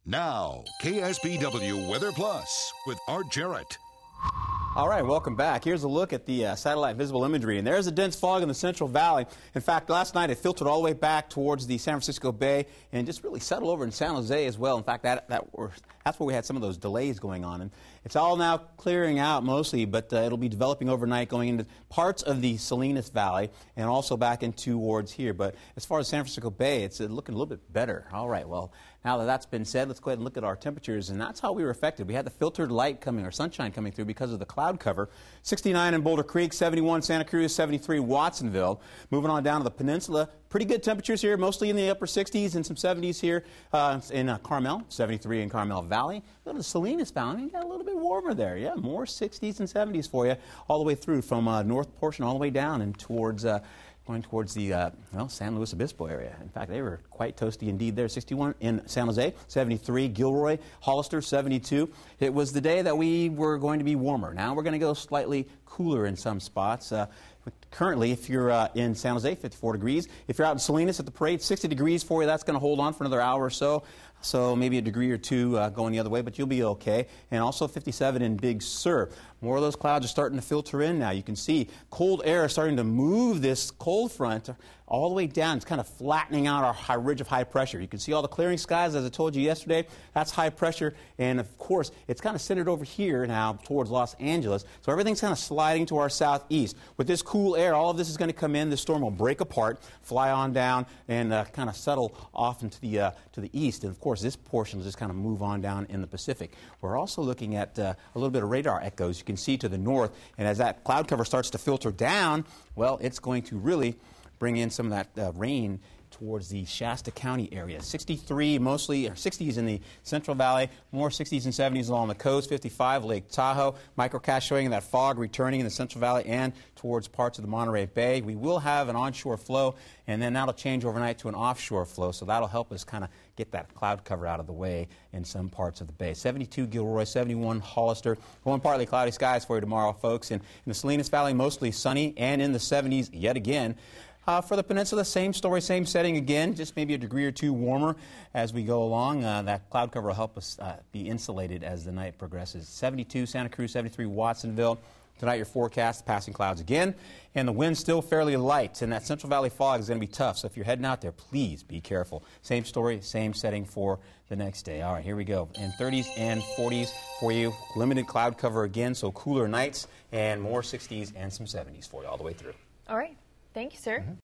Now, KSBW Weather Plus with Art Jarrett. All right, welcome back. Here's a look at the satellite visible imagery, and there's a dense fog in the Central Valley. In fact, last night it filtered all the way back towards the San Francisco Bay and just really settled over in San Jose as well. In fact, that's where we had some of those delays going on. And it's all now clearing out mostly, but it'll be developing overnight going into parts of the Salinas Valley and also back in towards here. But as far as San Francisco Bay, it's looking a little bit better. All right, well, now that that's been said, let's go ahead and look at our temperatures, and that's how we were affected. We had the filtered light coming, or sunshine coming through because of the cloud cover. 69 in Boulder Creek, 71 Santa Cruz, 73 Watsonville. Moving on down to the peninsula, pretty good temperatures here, mostly in the upper 60s and some 70s here in Carmel, 73 in Carmel Valley. Go to the Salinas Valley, got a little bit warmer there. Yeah, more 60s and 70s for you all the way through from north portion all the way down and towards going towards the San Luis Obispo area. In fact, they were quite toasty indeed there. 61 in San Jose, 73 Gilroy, Hollister, 72. It was the day that we were going to be warmer. Now we're going to go slightly cooler in some spots. Currently, if you're in San Jose, 54 degrees. If you're out in Salinas at the parade, 60 degrees for you. That's going to hold on for another hour or so. So maybe a degree or two going the other way, but you'll be okay. And also 57 in Big Sur. More of those clouds are starting to filter in now. You can see cold air is starting to move this cold front all the way down. It's kind of flattening out our ridge of high pressure. You can see all the clearing skies, as I told you yesterday. That's high pressure. And, of course, it's kind of centered over here now towards Los Angeles. So everything's kind of sliding to our southeast. With this cool air, all of this is going to come in. The storm will break apart, fly on down, and kind of settle off into the east. And, of course, this portion will just kind of move on down in the Pacific. We're also looking at a little bit of radar echoes. You can see to the north. And as that cloud cover starts to filter down, well, it's going to really bring in some of that rain towards the Shasta County area. 63 mostly, or 60s in the Central Valley, more 60s and 70s along the coast, 55 Lake Tahoe. Microcast showing that fog returning in the Central Valley and towards parts of the Monterey Bay. We will have an onshore flow, and then that'll change overnight to an offshore flow, so that'll help us kind of get that cloud cover out of the way in some parts of the bay. 72 Gilroy, 71 Hollister. Going partly cloudy skies for you tomorrow, folks. And in the Salinas Valley, mostly sunny and in the 70s yet again. For the peninsula, same story, same setting again, just maybe a degree or two warmer as we go along. That cloud cover will help us be insulated as the night progresses. 72 Santa Cruz, 73 Watsonville. Tonight your forecast, passing clouds again, and the wind's still fairly light, and that Central Valley fog is going to be tough, so if you're heading out there, please be careful. Same story, same setting for the next day. All right, here we go. In 30s and 40s for you, limited cloud cover again, so cooler nights, and more 60s and some 70s for you all the way through. All right. Thank you, sir.